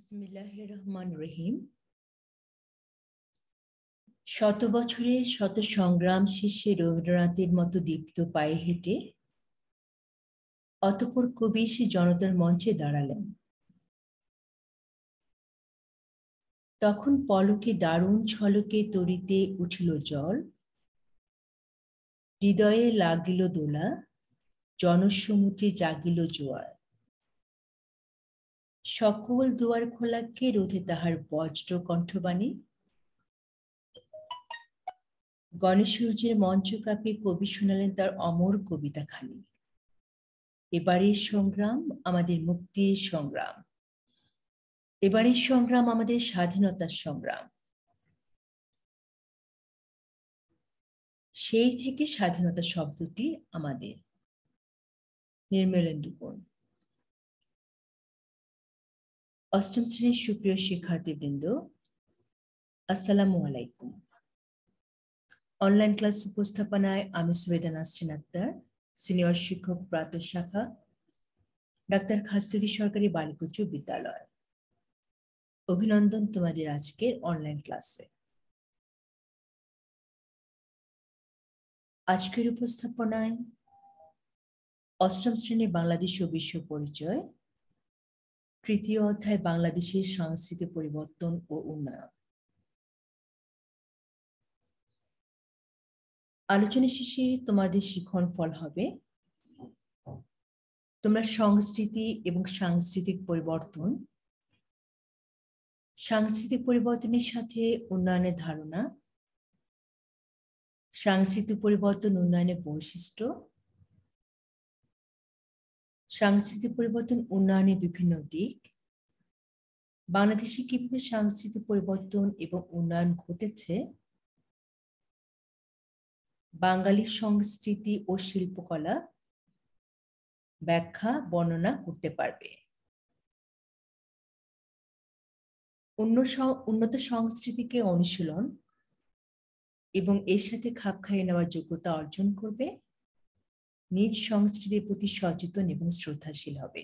বিসমিল্লাহির রহমানির রহিম। শত বছরের শত সংগ্রাম শেষে রবীন্দ্রনাথের মতো দীপ্ত পায়ে হেঁটে অতঃপর কবি সে জনতার মঞ্চে দাঁড়ালেন। তখন পলকে দারুণ ঝলকে তরিতে উঠিল জল, হৃদয়ে লাগিল দোলা, জনসমুদ্রে জাগিল জোয়ার। সকল দুয়ার খোলা, কে রোধে তাহার বজ্র কণ্ঠবাণী। গণেশসূর্যের মঞ্চ কাঁপিয়ে কবি শোনালেন তার অমর কবিতা খানি। এবারের সংগ্রাম আমাদের মুক্তির সংগ্রাম, এবারের সংগ্রাম আমাদের স্বাধীনতার সংগ্রাম। সেই থেকে স্বাধীনতা শব্দটি আমাদের। নির্মলেন্দু গুণ। অষ্টম শ্রেণীর সুপ্রিয় শিক্ষার্থীবৃন্দ, আসসালামু আলাইকুম। অনলাইন ক্লাস উপস্থাপনায় আমি সৈয়দা নাসরিন আক্তার, সিনিয়র শিক্ষক, প্রাতঃ শাখা, ডাক্তার খাস্তগী সরকারি বালিকা উচ্চ বিদ্যালয়। অভিনন্দন তোমাদের আজকের অনলাইন ক্লাসে। আজকের উপস্থাপনায় অষ্টম শ্রেণীর বাংলাদেশ ও বিশ্ব পরিচয়, তৃতীয় অধ্যায় বাংলাদেশের সাংস্কৃতিক পরিবর্তন ও উন্নয়ন। আলোচনা শেষে তোমাদের শিখন ফল হবে তোমরা সংস্কৃতি এবং সাংস্কৃতিক পরিবর্তন, সাংস্কৃতিক পরিবর্তনের সাথে উন্নয়নের ধারণা, সাংস্কৃতিক পরিবর্তন উন্নয়নের বৈশিষ্ট্য, সাংস্কৃতিক পরিবর্তন উন্নয়নের বিভিন্ন দিক, বাংলাদেশে কিভাবে সাংস্কৃতিক পরিবর্তন এবং উন্নয়ন ঘটেছে, বাঙালির সংস্কৃতি ও শিল্পকলা ব্যাখ্যা বর্ণনা করতে পারবে। উন্নত সংস্কৃতিকে অনুশীলন এবং এর সাথে খাপ খাইয়ে নেওয়ার যোগ্যতা অর্জন করবে, নিজ সংস্কৃতির প্রতি সচেতন এবং শ্রদ্ধাশীল হবে।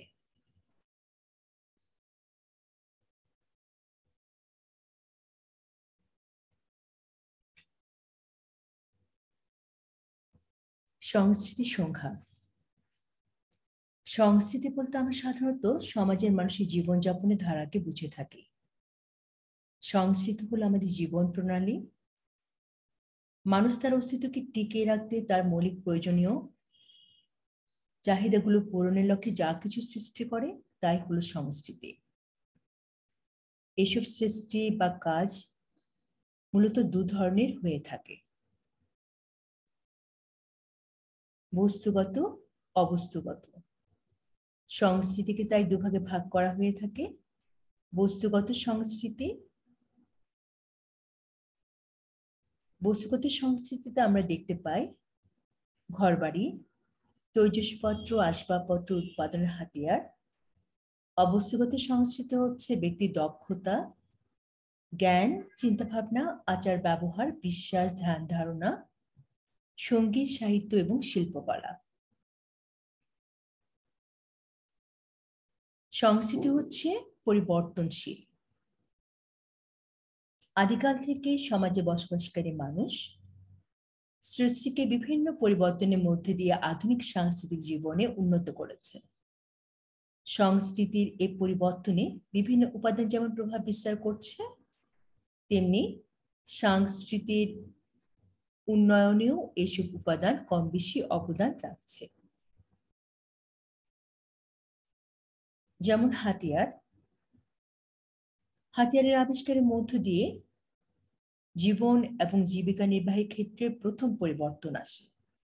সংস্কৃতির সংজ্ঞা। সংস্কৃতি বলতে আমরা সাধারণত সমাজের মানুষের জীবনযাপনের ধারাকে বুঝে থাকি। সংস্কৃতি হলো আমাদের জীবন প্রণালী। মানুষ তার অস্তিত্বকে টিকিয়ে রাখতে তার মৌলিক প্রয়োজনীয় চাহিদাগুলো পূরণের লক্ষ্যে যা কিছু সৃষ্টি করে তাই হলো সংস্কৃতি। এসব সৃষ্টি বা কাজ মূলত দু ধরনের হয়ে থাকে: বস্তুগত, অবস্তুগত। সংস্কৃতিকে তাই দুভাগে ভাগ করা হয়ে থাকে: বস্তুগত সংস্কৃতি। বস্তুগত সংস্কৃতিতে আমরা দেখতে পাই ঘরবাড়ি, তৈজসপত্র, আসবাবপত্র উৎপাদনের হাতিয়ার। অবস্তুগত সংস্কৃতি হচ্ছে ব্যক্তির দক্ষতা, জ্ঞান, চিন্তাভাবনা, আচার ব্যবহার, বিশ্বাস, ধ্যান ধারণা, সঙ্গীত, সাহিত্য এবং শিল্পকলা। সংস্কৃতি হচ্ছে পরিবর্তনশীল। আদিকাল থেকে সমাজে বসবাসকারী মানুষ সৃষ্টিকে বিভিন্ন পরিবর্তনের মধ্যে দিয়ে আধুনিক সাংস্কৃতিক জীবনে উন্নত করেছে। সংস্কৃতির এই পরিবর্তনে বিভিন্ন উপাদান যেমন প্রভাব বিস্তার করছে, তেমনি সাংস্কৃতিক উন্নয়নেও এসব উপাদান কম বেশি অবদান রাখছে। যেমন হাতিয়ার। হাতিয়ারের আবিষ্কারের মধ্য দিয়ে জীবন এবং জীবিকা নির্বাহের ক্ষেত্রে প্রথম পরিবর্তন আসে।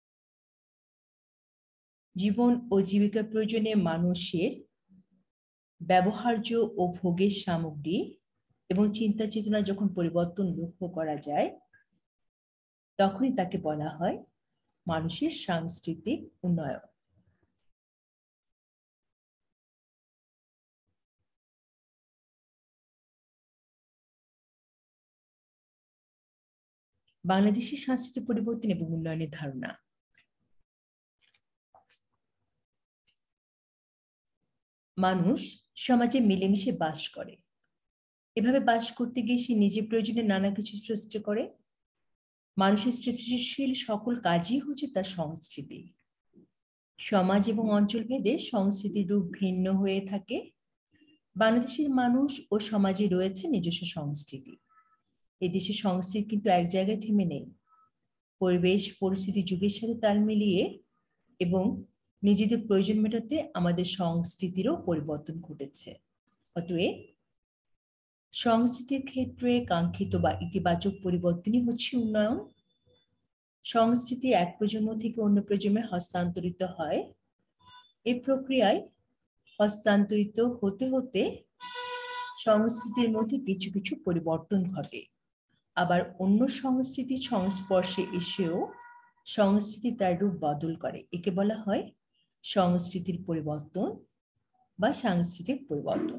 জীবন ও জীবিকার প্রয়োজনে মানুষের ব্যবহার্য ও ভোগের সামগ্রী এবং চিন্তা চেতনা যখন পরিবর্তন লক্ষ্য করা যায়, তখনই তাকে বলা হয় মানুষের সাংস্কৃতিক উন্নয়ন। বাংলাদেশের সাংস্কৃতিক পরিবর্তন এবং উন্নয়নের ধারণা। মানুষ সমাজে মিলেমিশে বাস করে। এভাবে বাস করতে গিয়ে সে নিজের প্রয়োজনে নানা কিছু সৃষ্টি করে। মানুষের সৃষ্টিশীল সকল কাজই হচ্ছে তার সংস্কৃতি। সমাজ এবং অঞ্চল ভেদে সংস্কৃতির রূপ ভিন্ন হয়ে থাকে। বাংলাদেশের মানুষ ও সমাজে রয়েছে নিজস্ব সংস্কৃতি। এদেশের সংস্কৃতি কিন্তু এক জায়গায় থেমে নেই। পরিবেশ পরিস্থিতি যুগের সাথে তাল মিলিয়ে এবং নিজেদের প্রয়োজন মেটাতে আমাদের সংস্কৃতিরও পরিবর্তন ঘটেছে। অতএব সংস্কৃতির ক্ষেত্রে কাঙ্ক্ষিত বা ইতিবাচক পরিবর্তনই হচ্ছে উন্নয়ন। সংস্কৃতি এক প্রজন্ম থেকে অন্য প্রজন্মে হস্তান্তরিত হয়। এই প্রক্রিয়ায় হস্তান্তরিত হতে হতে সংস্কৃতির মধ্যে কিছু কিছু পরিবর্তন ঘটে। আবার অন্য সংস্কৃতির সংস্পর্শে এসেও সংস্কৃতি তার রূপ বদল করে। একে বলা হয় সংস্কৃতির পরিবর্তন বা সাংস্কৃতিক পরিবর্তন।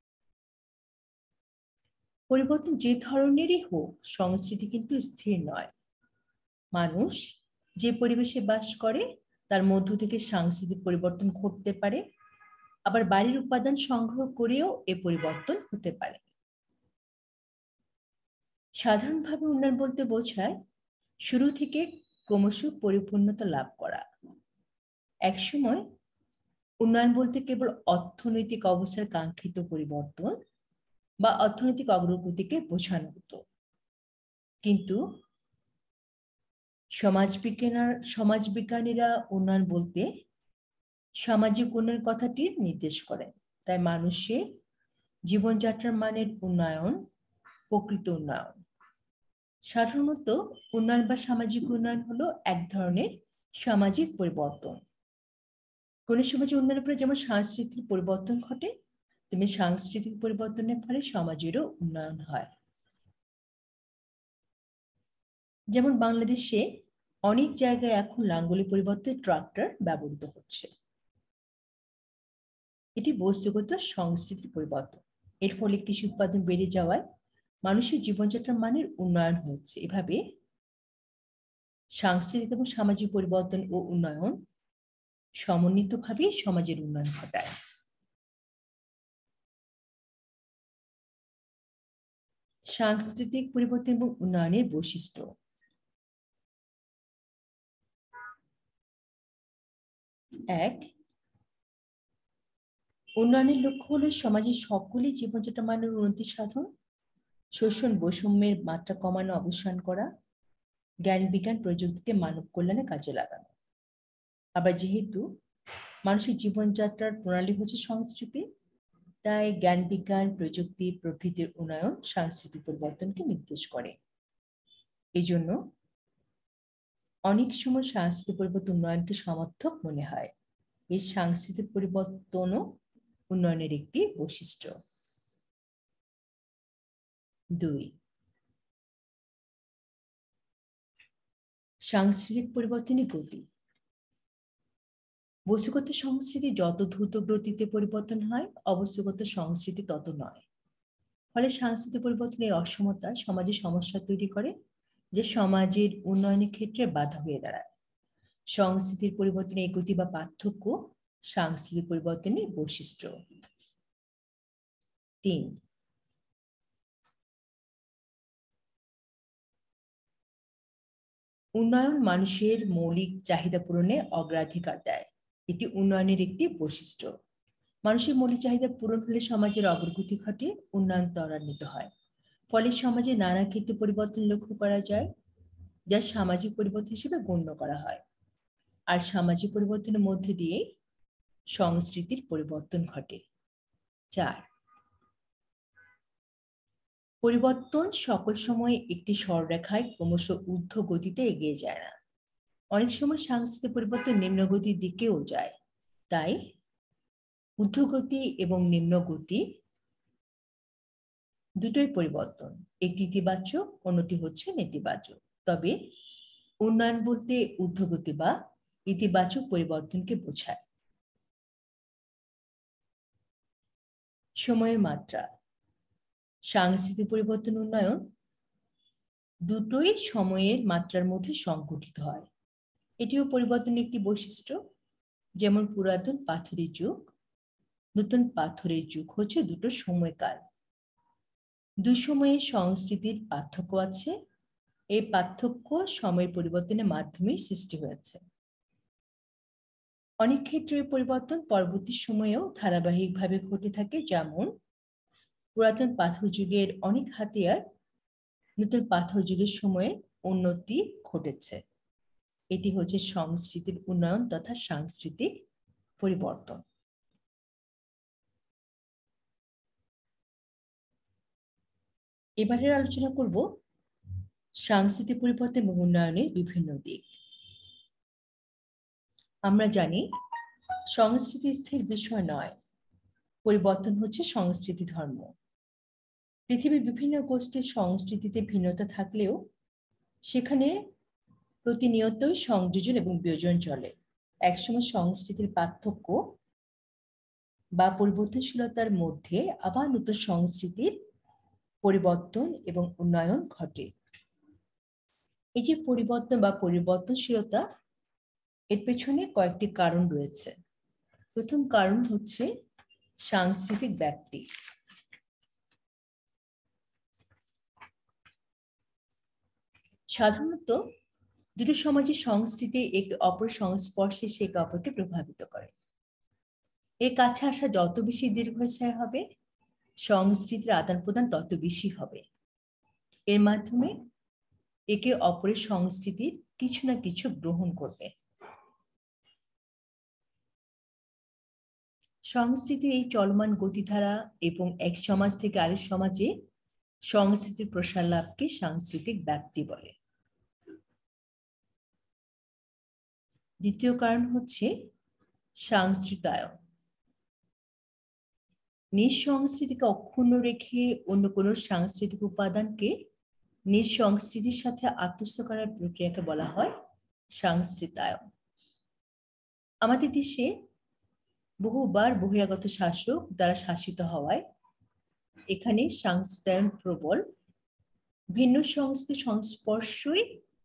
পরিবর্তন যে ধরনেরই হোক, সংস্কৃতি কিন্তু স্থির নয়। মানুষ যে পরিবেশে বাস করে তার মধ্য থেকে সাংস্কৃতিক পরিবর্তন ঘটতে পারে। আবার বাড়ির উপাদান সংগ্রহ করেও এ পরিবর্তন হতে পারে। সাধারণভাবে উন্নয়ন বলতে বোঝায় শুরু থেকে ক্রমশ পরিপূর্ণতা লাভ করা। একসময় উন্নয়ন বলতে কেবল অর্থনৈতিক অবস্থার কাঙ্ক্ষিত পরিবর্তন বা অর্থনৈতিক অগ্রগতিকে বোঝানো হতো। কিন্তু সমাজবিজ্ঞানীরা উন্নয়ন বলতে সামাজিক উন্নয়নের কথাটি নির্দেশ করেন। তাই মানুষের জীবনযাত্রার মানের উন্নয়ন প্রকৃত উন্নয়ন। সাধারণত উন্নয়ন বা সামাজিক উন্নয়ন হলো এক ধরনের সামাজিক পরিবর্তন। কোন সমাজে উন্নয়নের ফলে যেমন সাংস্কৃতিক পরিবর্তন ঘটে, তেমনি সাংস্কৃতিক পরিবর্তনের ফলে সমাজেরও উন্নয়ন হয়। যেমন বাংলাদেশে অনেক জায়গায় এখন লাঙ্গলের পরিবর্তে ট্রাক্টর ব্যবহৃত হচ্ছে। এটি বস্তুগত সংস্কৃতির পরিবর্তন। এর ফলে কৃষি উৎপাদন বেড়ে যাওয়ায় মানুষের জীবনযাত্রার মানের উন্নয়ন হচ্ছে। এভাবে সাংস্কৃতিক এবং সামাজিক পরিবর্তন ও উন্নয়ন সমন্বিতভাবে সমাজের উন্নয়ন ঘটায়। সাংস্কৃতিক পরিবর্তন এবং উন্নয়নের বৈশিষ্ট্য। এক, উন্নয়নের লক্ষ্য হলো সমাজের সকলেই জীবনযাত্রার মানের উন্নতি সাধন, শোষণ বৈষম্যের মাত্রা কমানো অবসান করা, জ্ঞান বিজ্ঞান প্রযুক্তিকে মানব কল্যাণে কাজে লাগানো। আবার যেহেতু মানুষের জীবনযাত্রার প্রণালী হচ্ছে সংস্কৃতি, তাই জ্ঞান বিজ্ঞান প্রযুক্তি প্রভৃতির উন্নয়ন সাংস্কৃতিক পরিবর্তনকে নির্দেশ করে। এই জন্য অনেক সময় সাংস্কৃতিক পরিবর্তন উন্নয়নকে সমর্থক মনে হয়। এই সাংস্কৃতিক পরিবর্তনও উন্নয়নের একটি বৈশিষ্ট্য। 2, সাংস্কৃতিক পরিবর্তনের গতি। বস্তুগত সংস্কৃতি যত দ্রুত গতিতে পরিবর্তন হয়, অবস্থাগত সংস্কৃতি তত নয়। ফলে সাংস্কৃতিক পরিবর্তনের অসমতা সমাজে সমস্যা তৈরি করে, যে সমাজের উন্নয়নের ক্ষেত্রে বাধা হয়ে দাঁড়ায়। সংস্কৃতির পরিবর্তনের এই গতি বা পার্থক্য সাংস্কৃতিক পরিবর্তনের বৈশিষ্ট্য। 3, উন্নয়ন মানুষের মৌলিক চাহিদা পূরণে অগ্রাধিকার দেয়। এটি উন্নয়নের একটি বৈশিষ্ট্য। মানুষের মৌলিক চাহিদা পূরণ হলে সমাজের অগ্রগতি ঘটে, উন্নয়ন ত্বরান্বিত হয়। ফলে সমাজে নানা ক্ষেত্রে পরিবর্তন লক্ষ্য করা যায়, যা সামাজিক পরিবর্তন হিসেবে গণ্য করা হয়। আর সামাজিক পরিবর্তনের মধ্যে দিয়ে সংস্কৃতির পরিবর্তন ঘটে। 4, পরিবর্তন সকল সময় একটি সরলরেখায় ক্রমশ ঊর্ধ্ব গতিতে এগিয়ে যায় না। অনেক সময় সাংস্কৃতিক পরিবর্তন নিম্নগতির দিকেও যায়। তাই ঊর্ধ্বগতি এবং নিম্নগতি দুটোই পরিবর্তন। একটি ইতিবাচক, অন্যটি হচ্ছে নেতিবাচক। তবে উন্নয়ন বলতে ঊর্ধ্বগতি বা ইতিবাচক পরিবর্তনকে বোঝায়। সময়ের মাত্রা। সাংস্কৃতিক পরিবর্তন উন্নয়ন দুটোই সময়ের মাত্রার মধ্যে সংঘটিত হয়। এটিও পরিবর্তনের একটি বৈশিষ্ট্য। যেমন পুরাতন পাথরের যুগ, নতুন পাথরের যুগ হচ্ছে দুটো সময়কাল। দুই সময়ের সংস্কৃতির পার্থক্য আছে। এই পার্থক্য সময়ের পরিবর্তনের মাধ্যমেই সৃষ্টি হয়েছে। অনেক ক্ষেত্রে পরিবর্তন পরবর্তী সময়েও ধারাবাহিকভাবে ঘটে থাকে, যেমন পুরাতন পাথর যুগের অনেক হাতিয়ার নতুন পাথর যুগের সময়ে উন্নতি ঘটেছে। এটি হচ্ছে সংস্কৃতির উন্নয়ন তথা সাংস্কৃতিক পরিবর্তন। এবারে আলোচনা করব সাংস্কৃতিক পরিবর্তন এবং উন্নয়নের বিভিন্ন দিক। আমরা জানি সংস্কৃতি স্থির বিষয় নয়, পরিবর্তন হচ্ছে সংস্কৃতি ধর্ম। পৃথিবীর বিভিন্ন গোষ্ঠীর সংস্কৃতিতে ভিন্নতা থাকলেও সেখানে প্রতিনিয়তই সংযোজন এবং বিয়োজন চলে। একসময় সংস্কৃতির পার্থক্য বা পরিবর্তনশীলতার মধ্যে আবার নতুন সংস্কৃতির পরিবর্তন এবং উন্নয়ন ঘটে। এই যে পরিবর্তন বা পরিবর্তনশীলতা, এর পেছনে কয়েকটি কারণ রয়েছে। প্রথম কারণ হচ্ছে সাংস্কৃতিক ব্যাপ্তি। সাধারণত দুটো সমাজের সংস্কৃতি একে অপরের সংস্পর্শে এসে একে অপরকে প্রভাবিত করে। এর কাছে আসা যত বেশি দীর্ঘস্থায়ী হবে, সংস্কৃতির আদান প্রদান তত বেশি হবে। এর মাধ্যমে একে অপরের সংস্কৃতির কিছু না কিছু গ্রহণ করবে। সংস্কৃতির এই চলমান গতিধারা এবং এক সমাজ থেকে আরেক সমাজে সংস্কৃতির প্রসার লাভকে সাংস্কৃতিক ব্যাপ্তি বলে। দ্বিতীয় কারণ হচ্ছে সংস্কৃতায়ন। নিজ সংস্কৃতিকে অক্ষুণ্ণ রেখে অন্য কোনো সাংস্কৃতিক উপাদানকে নিজ সংস্কৃতির সাথে আত্মস্থ করার প্রক্রিয়াকে বলা হয় সংস্কৃতায়ন। আমাদের দেশে বহুবার বহিরাগত শাসক দ্বারা শাসিত হওয়ায় এখানে সংস্কৃতায়ন প্রবল। ভিন্ন সংস্কৃতির সংস্পর্শই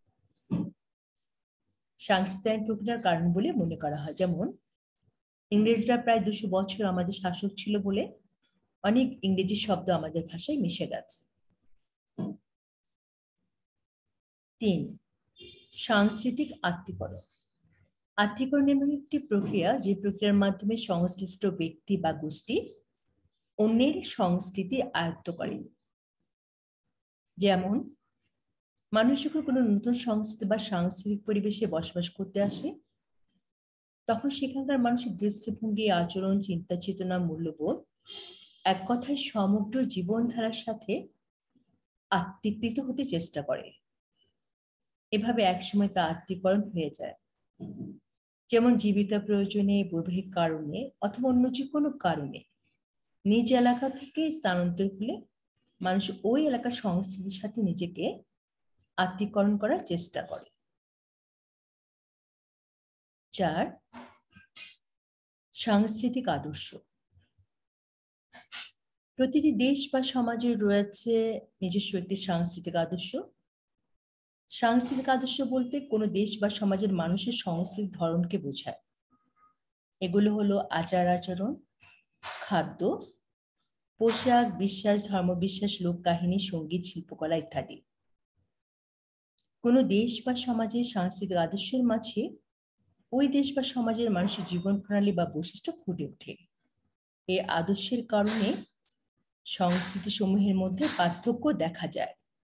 সংস্কৃতায়ন প্রক্রিয়ার কারণ বলে মনে করা হয়। যেমন ইংরেজরা প্রায় 200 বছর আমাদের শাসক ছিল বলে অনেক ইংরেজি শব্দ আমাদের ভাষায় মিশে গেছে। 3. সাংস্কৃতিক আত্মীকরণ। আত্মীকরণ এমন একটি প্রক্রিয়া যে প্রক্রিয়ার মাধ্যমে সংশ্লিষ্ট ব্যক্তি বা গোষ্ঠী অন্যের সংস্কৃতি আয়ত্ত করে। যেমন মানুষ যখন কোনো নতুন সংস্কৃতি বা সাংস্কৃতিক পরিবেশে বসবাস করতে আসে, তখন সেখানকার মানুষের দৃষ্টিভঙ্গি, আচরণ, চিন্তা চেতনা, মূল্যবোধ এক কথায় সমগ্র জীবনধারার সাথে আত্মীকৃত হতে চেষ্টা করে। এভাবে একসময় তা আত্মীকরণ হয়ে যায়। যেমন জীবিকা প্রয়োজনে, বৈবাহিক কারণে অথবা অন্য যে কোনো কারণে নিজ এলাকা থেকে স্থানান্তর হলে মানুষ ওই এলাকার সংস্কৃতির সাথে নিজেকে আত্মীকরণ করার চেষ্টা করে। 4. সাংস্কৃতিক আদর্শ। প্রতিটি দেশ বা সমাজের রয়েছে নিজস্ব একটি সাংস্কৃতিক আদর্শ। সাংস্কৃতিক আদর্শ বলতে কোনো দেশ বা সমাজের মানুষের সংস্কৃতিক ধরনকে বোঝায়। এগুলো হলো আচার আচরণ, খাদ্য, পোশাক, বিশ্বাস, ধর্মবিশ্বাস, লোককাহিনী, সঙ্গীত, শিল্পকলা ইত্যাদি। কোনো দেশ বা সমাজের সাংস্কৃতিক আদর্শের মাঝে ওই দেশ বা সমাজের মানুষের জীবন প্রণালী বা বৈশিষ্ট্য ফুটে ওঠে। এই আদর্শের কারণে সংস্কৃতি সমূহের মধ্যে পার্থক্য দেখা যায়।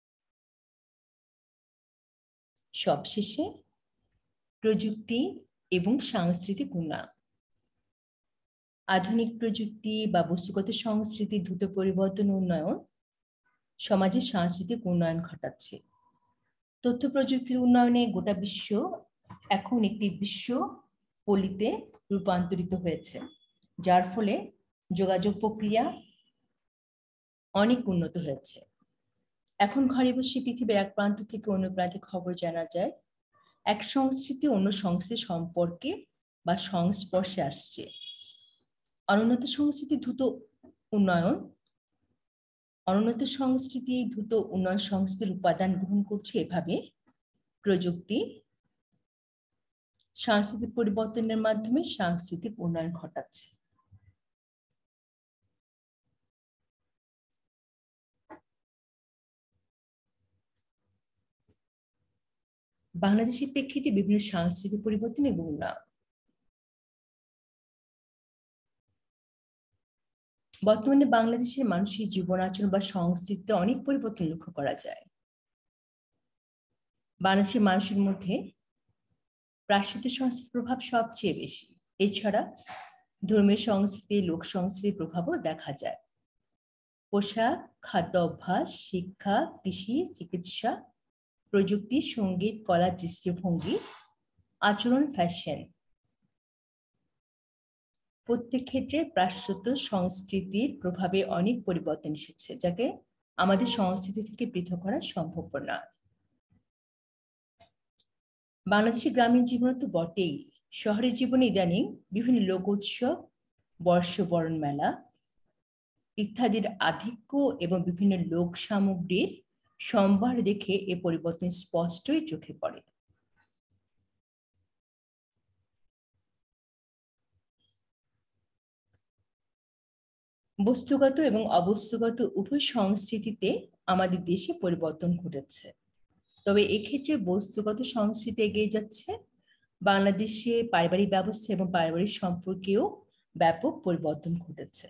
সবশেষে প্রযুক্তি এবং সাংস্কৃতিক উন্নয়ন। আধুনিক প্রযুক্তি বা বস্তুগত সংস্কৃতি দ্রুত পরিবর্তন উন্নয়ন সমাজের সাংস্কৃতিক উন্নয়ন ঘটাচ্ছে। তথ্য প্রযুক্তির উন্নয়নে গোটা বিশ্ব এখন একটি বিশ্ব পল্লীতে রূপান্তরিত হয়েছে, যার ফলে যোগাযোগ প্রক্রিয়া অনেক উন্নত হয়েছে। এখন ঘরে বসে পৃথিবীর এক প্রান্ত থেকে অন্য প্রান্তে খবর জানা যায়। এক সংস্কৃতি অন্য সংস্কৃতির সম্পর্কে বা সংস্পর্শে আসছে। অনুন্নত সংস্কৃতি দ্রুত উন্নয়ন সংস্কৃতির উপাদান গ্রহণ করছে। এভাবে প্রযুক্তি সাংস্কৃতিক পরিবর্তনের মাধ্যমে সাংস্কৃতিক উন্নয়ন ঘটাচ্ছে। বাংলাদেশের প্রেক্ষিতে বিভিন্ন সাংস্কৃতিক পরিবর্তন এবং উন্নয়ন। বর্তমানে বাংলাদেশের মানুষের জীবন আচরণ বা সংস্কৃতিতে অনেক পরিবর্তন লক্ষ্য করা যায়। বাংলাদেশের মানুষের মধ্যে পাশ্চাত্য সংস্কৃতির প্রভাব সবচেয়ে বেশি। এছাড়া ধর্মীয় সংস্কৃতি, লোক সংস্কৃতির প্রভাবও দেখা যায়। পোশাক, খাদ্য অভ্যাস, শিক্ষা, কৃষি, চিকিৎসা, প্রযুক্তি, সঙ্গীত, কলা, দৃষ্টিভঙ্গি, আচরণ, ফ্যাশন প্রত্যেক ক্ষেত্রে পাশ্চাত্য সংস্কৃতির প্রভাবে অনেক পরিবর্তন এসেছে, যাকে আমাদের সংস্কৃতি থেকে পৃথক করা সম্ভব না। বাংলাদেশের গ্রামীণ জীবন তো বটেই, শহরের জীবনে ইদানিং বিভিন্ন লোক উৎসব, বর্ষবরণ মেলা ইত্যাদির আধিক্য এবং বিভিন্ন লোক সামগ্রীর সম্ভার দেখে এ পরিবর্তন স্পষ্টই চোখে পড়ে। বস্তুগত এবং অবস্তুগত উভয় সংস্কৃতিতে আমাদের দেশে পরিবর্তন ঘটেছে। তবে এক্ষেত্রে বস্তুগত সংস্কৃতি এগিয়ে যাচ্ছে। বাংলাদেশে পারিবারিক ব্যবস্থা এবং পারিবারিক সম্পর্কেও ব্যাপক পরিবর্তন ঘটেছে।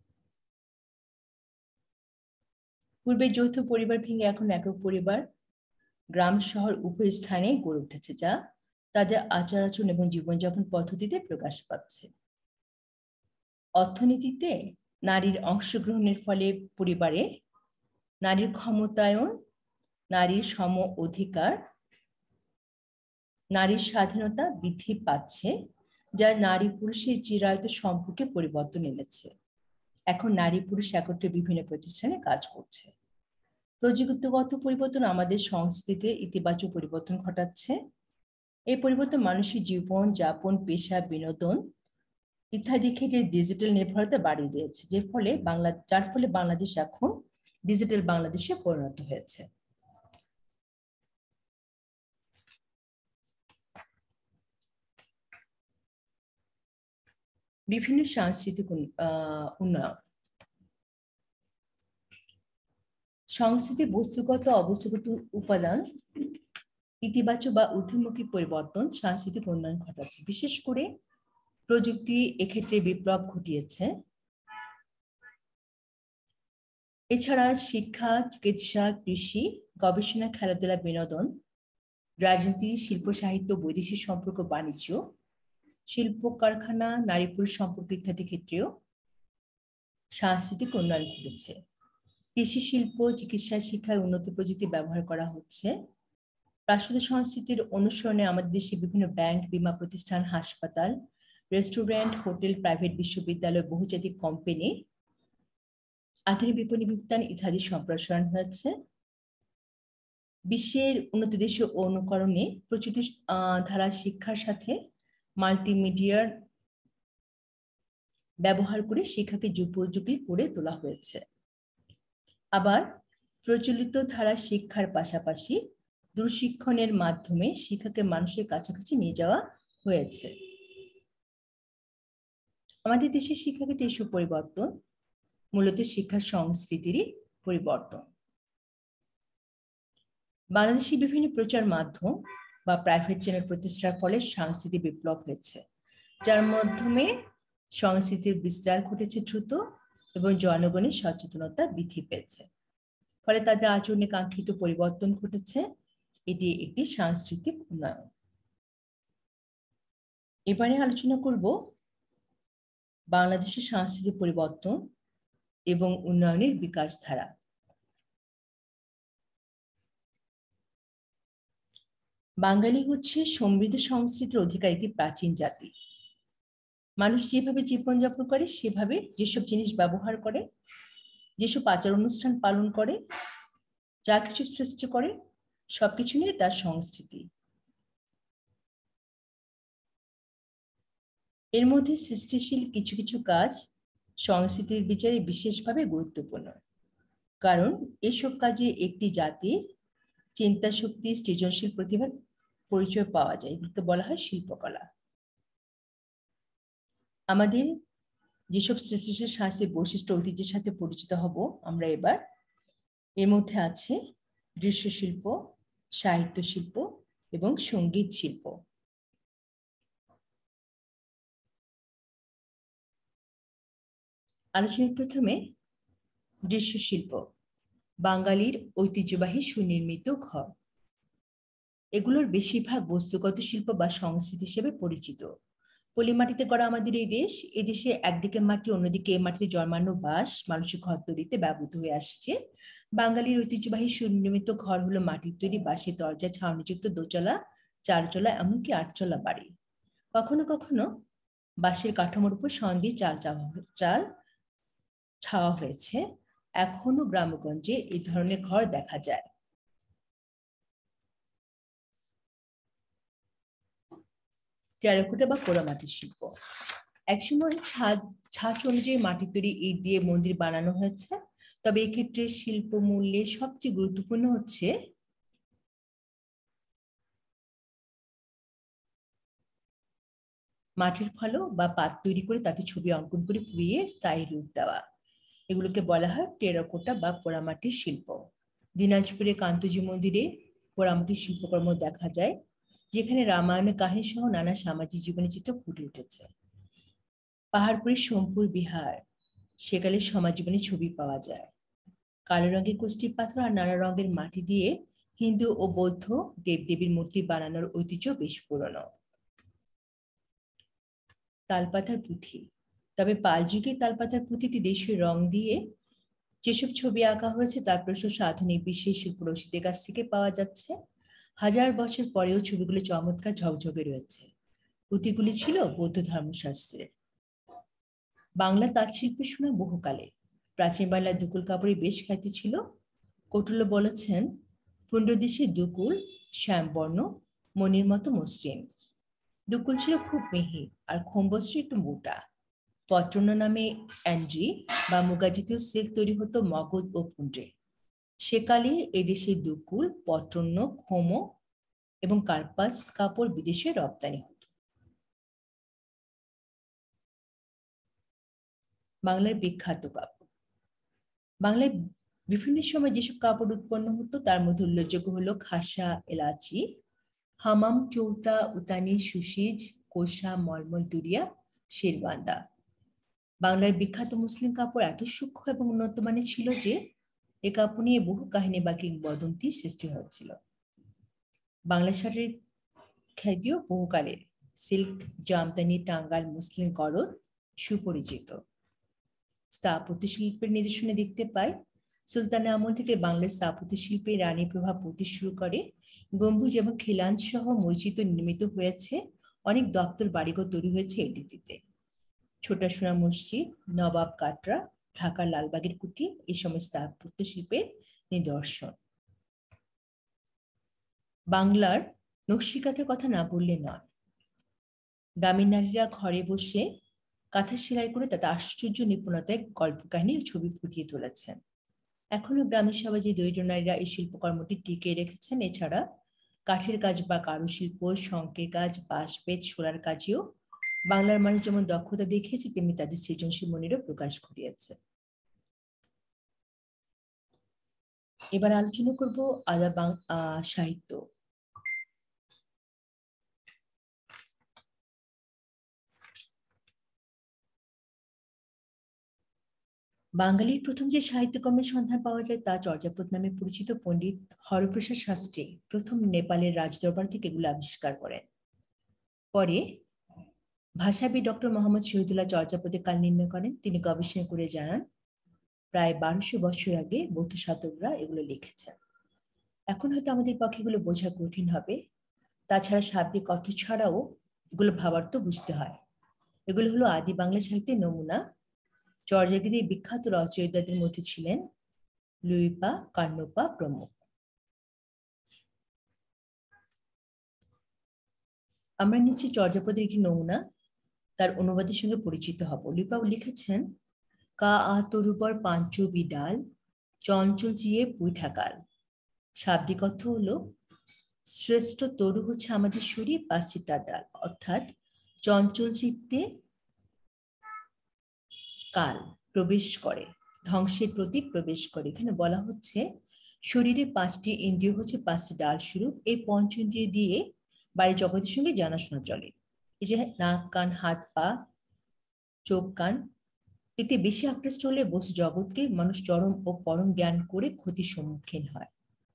পূর্বে যৌথ পরিবার ভেঙে এখন একক পরিবার গ্রাম শহর উভয় স্থানে গড়ে উঠেছে, যা তাদের আচার আচরণ এবং জীবনযাপন পদ্ধতিতে প্রকাশ পাচ্ছে। অর্থনীতিতে নারীর অংশগ্রহণের ফলে পরিবারে নারীর ক্ষমতায়ন, নারীর সম অধিকার, নারীর স্বাধীনতা বৃদ্ধি পাচ্ছে, যা নারী পুরুষের চিরায়ত সম্পর্কে পরিবর্তন এনেছে। এখন নারী পুরুষ একত্রে বিভিন্ন প্রতিষ্ঠানে কাজ করছে। প্রযুক্তিগত পরিবর্তন আমাদের সংস্কৃতিতে ইতিবাচক পরিবর্তন ঘটাচ্ছে। এই পরিবর্তন মানুষের জীবন যাপন, পেশা, বিনোদন ইত্যাদি ক্ষেত্রে ডিজিটাল নির্ভরতা বাড়িয়ে দিয়েছে, যার ফলে বাংলাদেশ এখন ডিজিটাল বাংলাদেশে পরিণত হয়েছে। বিভিন্ন সাংস্কৃতিক উন্নয়ন। সংস্কৃতি বস্তুগত অবস্তুগত উপাদান ইতিবাচক বা ঊর্ধ্বমুখী পরিবর্তন সাংস্কৃতিক উন্নয়ন ঘটাচ্ছে। বিশেষ করে প্রযুক্তি এক্ষেত্রে বিপ্লব ঘটিয়েছে। এছাড়া শিক্ষা, চিকিৎসা, কৃষি, গবেষণা, খেলাধুলা, বিনোদন, রাজনীতি, শিল্প, সাহিত্য, বৈদেশিক সম্পর্ক, বাণিজ্য, শিল্প কারখানা, নারী পুরুষ সম্পর্ক ইত্যাদি ক্ষেত্রেও সাংস্কৃতিক উন্নয়ন ঘটেছে। কৃষি শিল্প, চিকিৎসা, শিক্ষায় উন্নত প্রযুক্তি ব্যবহার করা হচ্ছে। পাশ্চাত্য সংস্কৃতির অনুসরণে আমাদের দেশে বিভিন্ন ব্যাংক, বীমা প্রতিষ্ঠান, হাসপাতাল, রেস্টুরেন্ট, হোটেল, প্রাইভেট বিশ্ববিদ্যালয়, বহুজাতিক কোম্পানি, আধুনিক বিপণী বিতান ইত্যাদি সম্প্রসারণ হয়েছে। বিশ্বের উন্নত দেশীয় অনুকরণে প্রচুর ধারা শিক্ষার সাথে মাল্টিমিডিয়ার ব্যবহার করে শিক্ষাকে যুগোপযোগী করে তোলা হয়েছে। আবার প্রচলিত ধারা শিক্ষার পাশাপাশি দূরশিক্ষণের মাধ্যমে শিক্ষাকে মানুষের কাছাকাছি নিয়ে যাওয়া হয়েছে। আমাদের দেশের শিক্ষাক্ষেত্রে এইসব পরিবর্তন মূলত শিক্ষা সংস্কৃতিরই পরিবর্তন। বাংলাদেশে বিভিন্ন প্রচার মাধ্যম বা প্রাইভেট চ্যানেল প্রতিষ্ঠার ফলে সাংস্কৃতিক বিপ্লব হয়েছে, যার মাধ্যমে সংস্কৃতির বিস্তার ঘটেছে দ্রুত এবং জনগণের সচেতনতা বৃদ্ধি পেয়েছে। ফলে তাদের আচরণে কাঙ্ক্ষিত পরিবর্তন ঘটেছে। এটি একটি সাংস্কৃতিক উন্নয়ন। এবারে আলোচনা করব বাংলাদেশের সাংস্কৃতিক পরিবর্তন এবং উন্নয়নের বিকাশ ধারা। বাঙালি হচ্ছে সমৃদ্ধ সংস্কৃতির অধিকার একটি প্রাচীন জাতি। মানুষ যেভাবে জীবনযাপন করে, সেভাবে যেসব জিনিস ব্যবহার করে, যেসব আচার অনুষ্ঠান পালন করে, যা কিছু সৃষ্টি করে, সবকিছু নিয়ে তার সংস্কৃতি। এর মধ্যে সৃষ্টিশীল কিছু কিছু কাজ সংস্কৃতির বিচারে বিশেষভাবে গুরুত্বপূর্ণ, কারণ এসব কাজে একটি জাতির চিন্তা শক্তি, সৃজনশীল প্রতিভার পরিচয় পাওয়া যায়। এগুলোকে বলা হয় শিল্পকলা। আমাদের যেসব সৃষ্টিশীল সাংস্কৃতিক বৈশিষ্ট্য ঐতিহ্যের সাথে পরিচিত হব আমরা এর মধ্যে আছে দৃশ্যশিল্প, সাহিত্য শিল্প, এবং সঙ্গীত শিল্প। আলোচনার প্রথমে দৃশ্যশিল্প, বাঙালির ঐতিহ্যবাহী সুনির্মিত ঘর। এগুলোর বেশিরভাগ বস্তুগত শিল্প বা সংস্কৃতি হিসেবে পরিচিত। পলিমাটিতে গড়া আমাদের এই দেশে একদিকে মাটি, অন্যদিকে এই মাটিতে জন্মানো বাঁশ মানুষের ঘর তৈরিতে ব্যবহৃত হয়ে আসছে। বাঙালির ঐতিহ্যবাহী সুনির্মিত ঘর হলো মাটির তৈরি, বাঁশের দরজা, ছাউনিযুক্ত দোতলা, চারতলা, এমনকি আটতলা বাড়ি। কখনো কখনো বাঁশের কাঠামোর উপর সন্ধি চাল ছাওয়া হয়েছে। এখনো গ্রামগঞ্জে এই ধরনের ঘর দেখা যায়। টেরাকোটা বা পোড়ামাটির শিল্প। একসময় ছাঁচ অনুযায়ী মাটির তৈরি ইট দিয়ে মন্দির বানানো হয়েছে, তবে এক্ষেত্রে শিল্প মূল্যে সবচেয়ে গুরুত্বপূর্ণ হচ্ছে মাটির ফলক বা পাত তৈরি করে তাতে ছবি অঙ্কন করে পুড়িয়ে স্থায়ী রূপ দেওয়া। এগুলোকে বলা হয় টেরাকোটা বা পোড়ামাটির শিল্প। দিনাজপুরে কান্তজি মন্দিরে পোড়ামাটির শিল্পকর্ম দেখা যায়, যেখানে রামায়ণের কাহিনী সহ নানা সামাজিক জীবনের চিত্র ফুটে উঠেছে। পাহাড়পুরের সোমপুর বিহার, সেকালের সমাজ জীবনের ছবি পাওয়া যায়। কালো রঙের কষ্টির পাথর আর নানা রঙের মাটি দিয়ে হিন্দু ও বৌদ্ধ দেবদেবীর মূর্তি বানানোর ঐতিহ্য বেশ পুরনো। তালপাতার পুঁথি, তবে পাল যুগে তালপাতার পুঁথিতে দেশীয় রং দিয়ে যেসব ছবি আঁকা হয়েছে তার প্রশংসা আধুনিক বিশ্বের শিল্পরসিদের কাছ থেকে পাওয়া যাচ্ছে। হাজার বছর পরেও ছবিগুলো চমৎকার ঝকঝকে রয়েছে। পুঁথিগুলি ছিল বৌদ্ধ ধর্মশাস্ত্রের। বাংলা তাঁত শিল্পের শোনা বহুকালে। প্রাচীন বাংলার দুকুল কাপড়ে বেশ খ্যাতি ছিল। কৌটুল্য বলেছেন, পুণ্ডদেশে দুকুল শ্যামবর্ণ, মণির মতো মসৃণ। দুকুল ছিল খুব মিহি আর খম্বস্ত্র একটু মোটা। পত্রন্ন নামে অ্যান্ড্রি বা মুগাজাতীয় সিল্ক তৈরি হতো মগধ ও পুণ্ডে। সেকালে এদেশে দুকুল, পত্রন্ন, খোম এবং কার্পাস কাপড় বিদেশে রপ্তানি হতো। বাংলার বিখ্যাত কাপড়। বাংলায় বিভিন্ন সময় যেসব কাপড় উৎপন্ন হতো তার মধ্যে উল্লেখযোগ্য হলো খাসা, এলাচি, হামাম, চৌতা, উতানি, সুশিজ, কোষা, মলমল, দুরিয়া, শেরবান্দা। বাংলার বিখ্যাত মুসলিম কাপড় এত সূক্ষ্ম এবং উন্নত মানের ছিল যে এ কাপড় নিয়ে বহু কাহিনী বা কিংবদন্তি সৃষ্টি হয়েছিল। বাংলা শাড়ির খ্যাতিও বহুকালের। সিল্ক, জামদানি, টাঙ্গাল, মুসলিম গড়ত সুপরিচিত। স্থাপত্য শিল্পের নিদর্শনে দেখতে পাই, সুলতানা আমল থেকে বাংলার স্থাপত্য শিল্পে রানী প্রভাব পড়তে শুরু করে। গম্বুজ এবং খিলান সহ মসজিদ নির্মিত হয়েছে। অনেক দপ্তর বাড়িঘর তৈরি হয়েছে এই রীতিতে। ছোটা সোনা মসজিদ, নবাব কাটরা, ঢাকার লালবাগের কুঠি এই সময় স্থাপত্য শিল্পের নিদর্শন। বাংলার নকশিকাঁথার কথা না বললে নয়। গ্রামীণ নারীরা ঘরে বসে কাঁথা সেলাই করে তাতে আশ্চর্য নিপুণতায় গল্প কাহিনী ও ছবি ফুটিয়ে তুলেছেন। এখনো গ্রামের সমাজে দরিদ্র নারীরা এই শিল্পকর্মটি টিকিয়ে রেখেছেন। এছাড়া কাঠের কাজ বা কারুশিল্প, শঙ্কের কাজ, বাঁশ বেত, সোলার কাজেও বাংলার মানুষ যেমন দক্ষতা দেখিয়েছে তেমনি তাদের সৃজনশীল মনেরও প্রকাশ ঘটিয়েছে। এবার আলোচনা করব আদা সাহিত্য। বাঙালির প্রথম যে সাহিত্যকর্মের সন্ধান পাওয়া যায় তা চর্যাপদ নামে পরিচিত পণ্ডিত হরপ্রসাদ শাস্ত্রী প্রথম নেপালের রাজদরবার থেকে এগুলো আবিষ্কার করেন। পরে ভাষাবিদ ডক্টর মোহাম্মদ শহীদুল্লাহ চর্যাপদের কাল নির্ণয় করেন। তিনি গবেষণা করে জানান প্রায় 1200 বছর আগে বৌদ্ধ সাধকরা এগুলো লিখেছেন। এখন হয়তো আমাদের পক্ষে এগুলো বোঝা কঠিন হবে। তাছাড়া শাব্দিক অর্থ ছাড়াও এগুলো ভাবার্থ বুঝতে হয়। এগুলো হলো আদি বাংলা সাহিত্যের নমুনা। চর্যাগীতির বিখ্যাত রচয়িতাদের মধ্যে ছিলেন লুইপা, কান্নপা প্রমুখ। আমরা নিচ্ছি চর্যাপদের একটি নমুনা, তার অনুবাদের সঙ্গে পরিচিত হব। লুইপা লিখেছেন, কা আ তরুবর পাঞ্চ বিডাল, চঞ্চল চিয়ে পুইঠাকাল। শাব্দিক অর্থ হলো শ্রেষ্ঠ তরু হচ্ছে আমাদের শরীর, পাঁচটি তার ডাল, অর্থাৎ চঞ্চল চিত্তে কাল প্রবেশ করে, ধ্বংসের প্রতীক প্রবেশ করে। এখানে বলা হচ্ছে শরীরে 5টি ইন্দ্রিয় হচ্ছে 5টি ডাল স্বরূপ। এই পঞ্চেন্দ্রিয় দিয়ে বাড়ির জগতের সঙ্গে জানাশোনা চলে। এই যে নাক, কান, হাত, পা, চোখ, কান, এতে বেশি আকৃষ্ট হলে বস্তু জগৎকে মানুষ চরম ও পরম জ্ঞান করে ক্ষতির সম্মুখীন হয়।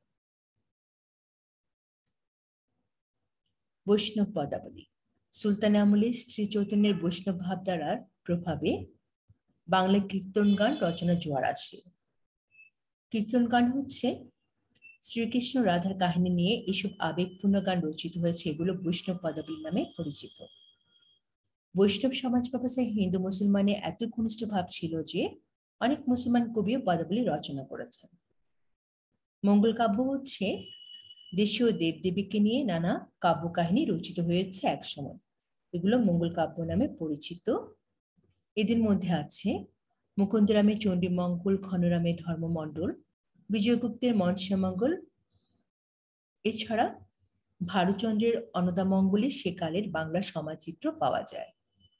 বৈষ্ণব পদাবলী। সুলতান আমলে শ্রী চৈতন্যের বৈষ্ণব ভাবধারার প্রভাবে বাংলায় কীর্তন গান রচনা জোয়ার আসে। কীর্তন গান হচ্ছে শ্রীকৃষ্ণ রাধার কাহিনী নিয়ে এইসব আবেগপূর্ণ গান রচিত হয়েছে, এগুলো বৈষ্ণব পদাবলী নামে পরিচিত। বৈষ্ণব সমাজ ব্যবস্থায় হিন্দু মুসলমানে এত ঘনিষ্ঠ ভাব ছিল যে অনেক মুসলমান কবিও পদাবলী রচনা করেছেন। মঙ্গল কাব্য হচ্ছে দেশীয় দেবদেবীকে নিয়ে নানা কাব্য কাহিনী রচিত হয়েছে একসময়, এগুলো মঙ্গল কাব্য নামে পরিচিত। এদের মধ্যে আছে মুকুন্দরামের চণ্ডীমঙ্গল, ঘনরামের ধর্মমণ্ডল, বিজয়গুপ্তের মনসামঙ্গল, এছাড়া ভারতচন্দ্রের অন্নদামঙ্গলে সেকালের বাংলা সমাজচিত্র পাওয়া যায়।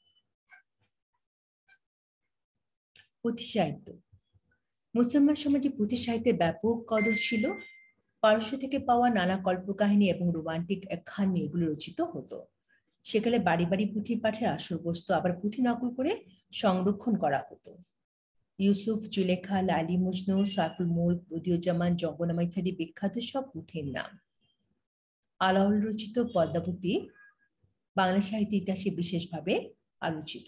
পুঁথি সাহিত্য। মুসলমান সমাজে পুঁথি সাহিত্যের ব্যাপক কদর ছিল। পারস্য থেকে পাওয়া নানা কল্পকাহিনী এবং রোমান্টিক একখানি এগুলো রচিত হতো। সেকালে বাড়ি বাড়ি পুঁথি পাঠের আসর বসতো, আবার পুঁথি নকল করে সংরক্ষণ করা হতো। ইউসুফ, জুলেখা, লালি, মজনু, সাইফুল মুলক, বদিউজ্জামান, জঙ্গনামা ইত্যাদি বিখ্যাত সব পুঁথির নাম। আলাউল রচিত পদ্মাবতী বাংলা সাহিত্য ইতিহাসে বিশেষভাবে আলোচিত।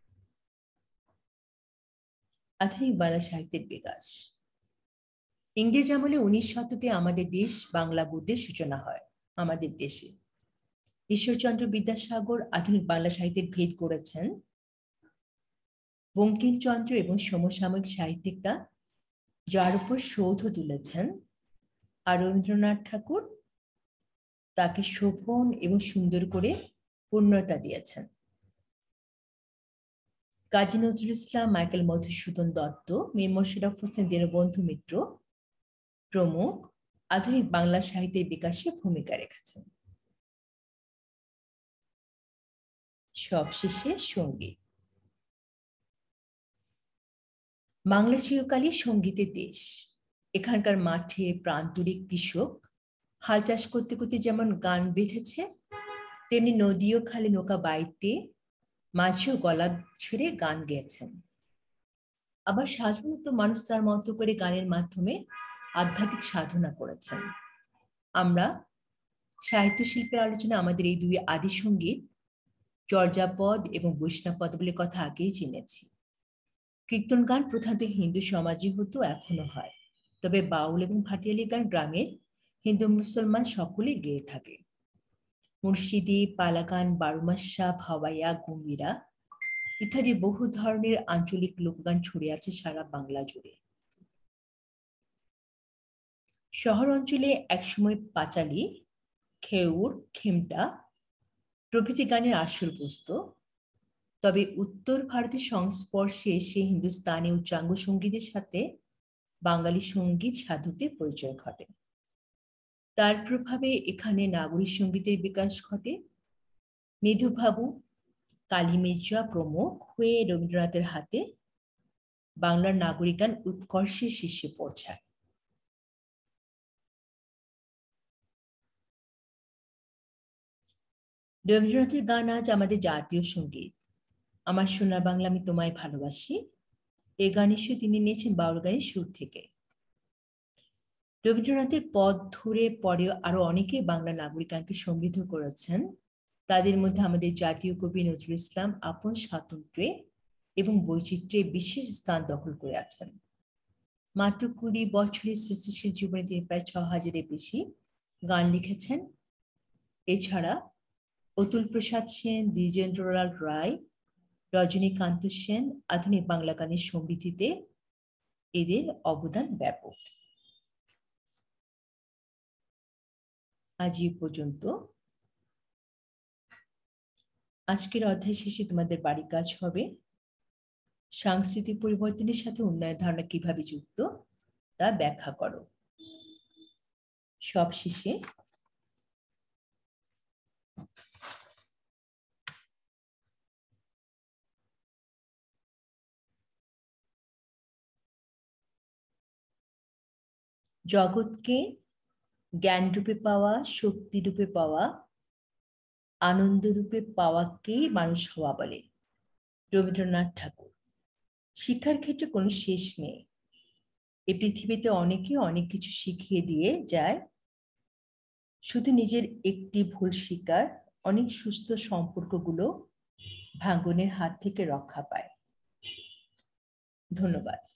আধুনিক বাংলা সাহিত্যের বিকাশ। ইংরেজ আমলে 19 শতকে আমাদের দেশ বাংলা গদ্যের সূচনা হয়। আমাদের দেশে ঈশ্বরচন্দ্র বিদ্যাসাগর আধুনিক বাংলা সাহিত্যের ভেদ করেছেন। বঙ্কিমচন্দ্র এবং সমসাময়িক সাহিত্যিকরা যার উপর শোধ তুলেছেন, আর রবীন্দ্রনাথ ঠাকুর তাকে শোভন এবং সুন্দর করে পূর্ণতা দিয়েছেন। কাজী নজরুল ইসলাম, মাইকেল মধুসূদন দত্ত, মীর মোশাররফ হোসেন, দীনবন্ধু মিত্র প্রমুখ আধুনিক বাংলা সাহিত্যের বিকাশে ভূমিকা রেখেছেন। সবশেষে সঙ্গীত। বাংলা চিরকালই সঙ্গীতের দেশ। এখানকার মাঠে প্রান্তরিক কৃষক হাল চাষ করতে করতে যেমন গান বেঁধেছে, তেমনি নদী ও খালে নৌকা বাইতে মাঝেও গলা ছেড়ে গান গেয়েছেন। আবার সাধারণত মানুষ তার মতো করে গানের মাধ্যমে আধ্যাত্মিক সাধনা করেছেন। আমরা সাহিত্য শিল্পের আলোচনা আমাদের এই দুই আদি সঙ্গীত চর্যাপদ এবং বৈষ্ণব পদাবলীর কথা আগেই জেনেছি। কীর্তন গান প্রধানত হিন্দু সমাজে হতো, এখনো হয়, তবে বাউল এবং ভাটিয়ালি গান গ্রামের হিন্দু মুসলমান সকলেই গেয়ে থাকে। মুর্শিদি, পালাগান, বারুমাসা, ভাওয়াইয়া, গম্ভীরা ইত্যাদি বহু ধরনের আঞ্চলিক লোকগান ছড়িয়ে আছে সারা বাংলা জুড়ে। শহর অঞ্চলে একসময় পাঁচালী, খেউর, খেমটা প্রভৃতি গানের আসর বসত, তবে উত্তর ভারতের সংস্পর্শে এসে হিন্দুস্তানি উচ্চাঙ্গ সঙ্গীতের সাথে বাঙালি সঙ্গীত সাধুতে পরিচয় ঘটে। তার প্রভাবে এখানে নাগরিক সঙ্গীতের বিকাশ ঘটে। নিধু বাবু, কালী মির্জা প্রমুখ হয়ে রবীন্দ্রনাথের হাতে বাংলার নাগরিক গান উৎকর্ষের শীর্ষে পৌঁছায়। রবীন্দ্রনাথের গান আজ আমাদের জাতীয় সঙ্গীত। আমার সোনার বাংলা আমি তোমায় ভালোবাসি, এই গানের সুর তিনি নিয়েছেন বাউল গানের সুর থেকে। রবীন্দ্রনাথের পথ ধরে পরেও আরো অনেকে বাংলা নাগরিক গানকে সমৃদ্ধ করেছেন। তাদের মধ্যে আমাদের জাতীয় কবি নজরুল ইসলাম আপন স্বাতন্ত্র্যে এবং বৈচিত্র্যে বিশেষ স্থান দখল করে আছেন। মাত্র 20 বছরের সৃষ্টিশীল জীবনে তিনি প্রায় 6000-এর বেশি গান লিখেছেন। এছাড়া অতুল প্রসাদ সেন, দ্বিজেন্দ্রলাল রায়, রজনীকান্ত সেন আধুনিক বাংলা গানের সমৃদ্ধিতে এদের অবদান ব্যাপক। আজ এই পর্যন্ত। আজকের অধ্যায় শেষে তোমাদের বাড়ির কাজ হবে সাংস্কৃতিক পরিবর্তনের সাথে উন্নয়ন ধারণা কিভাবে যুক্ত তা ব্যাখ্যা করো। সবশেষে জগৎকে জ্ঞান রূপে পাওয়া, শক্তি রূপে পাওয়া, আনন্দ রূপে পাওয়াকেই মানুষ হওয়া বলে। রবীন্দ্রনাথ ঠাকুর। শিক্ষার ক্ষেত্রে কোনো শেষ নেই। এই পৃথিবীতে অনেকে অনেক কিছু শিখিয়ে দিয়ে যায়, শুধু নিজের একটি ভুল স্বীকার অনেক সুস্থ সম্পর্কগুলো ভাঙনের হাত থেকে রক্ষা পায়। ধন্যবাদ।